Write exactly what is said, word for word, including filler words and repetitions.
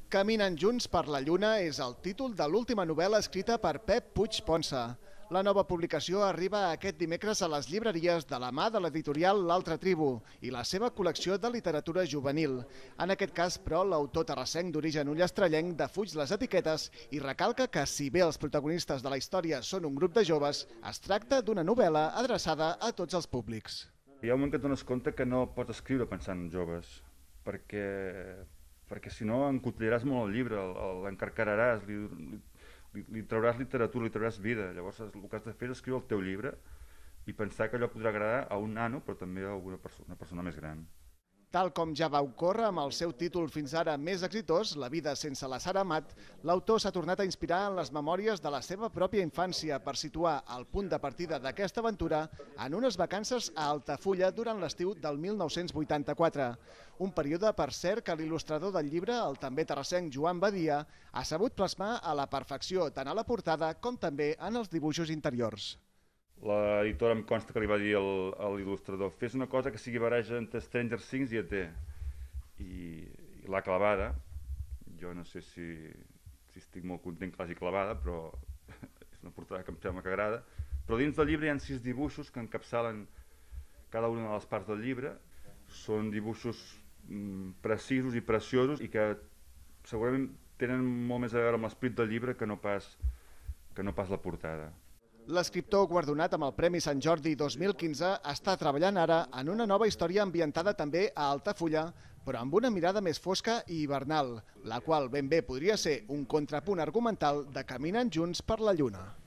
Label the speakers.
Speaker 1: Caminen junts per la lluna és el títol de l'última novel·la escrita per Pep Puig Ponsa. La nova publicació arriba aquest dimecres a les llibreries de la mà de l'editorial L'Altra Tribu i la seva col·lecció de literatura juvenil. En aquest cas, però, l'autor terrassenc d'origen ullastrellenc defuig les etiquetes i recalca que, si bé els protagonistes de la història són un grup de joves, es tracta d'una novel·la adreçada a tots els públics.
Speaker 2: Hi ha un moment que et dones compte que no pots escriure pensant en joves, perquè, perquè si no encotillaràs molt el llibre, l'encarcaràs, li, li, li trauràs literatura, li trauràs vida. Llavors el que has de fer és escriure el teu llibre i pensar que allò podrà agradar a un nano, però també a una persona, una persona més gran.
Speaker 1: Tal com ja va ocórrer amb el seu títol fins ara més exitós, La vida sense la Sara Amat, l'autor s'ha tornat a inspirar en les memòries de la seva pròpia infància per situar el punt de partida d'aquesta aventura en unes vacances a Altafulla durant l'estiu del mil nou-cents vuitanta-quatre. Un període, per cert, que l'il·lustrador del llibre, el també terrassenc Joan Badia, ha sabut plasmar a la perfecció tant a la portada com també en els dibuixos interiors.
Speaker 2: L'editora em consta que li va dir a l'il·lustrador: fes una cosa que sigui barreja entre Stranger Things i E T. I, i l'ha clavada. Jo no sé si, si estic molt content que l'hagi clavada, però és una portada que em sembla que agrada. Però dins del llibre hi ha sis dibuixos que encapçalen cada una de les parts del llibre. Són dibuixos mm, precisos i preciosos i que segurament tenen molt més a veure amb l'esperit del llibre que no pas, que no pas la portada.
Speaker 1: L'escriptor guardonat amb el Premi Sant Jordi dos mil quinze està treballant ara en una nova història ambientada també a Altafulla, però amb una mirada més fosca i hivernal, la qual ben bé podria ser un contrapunt argumental de Caminen junts per la lluna.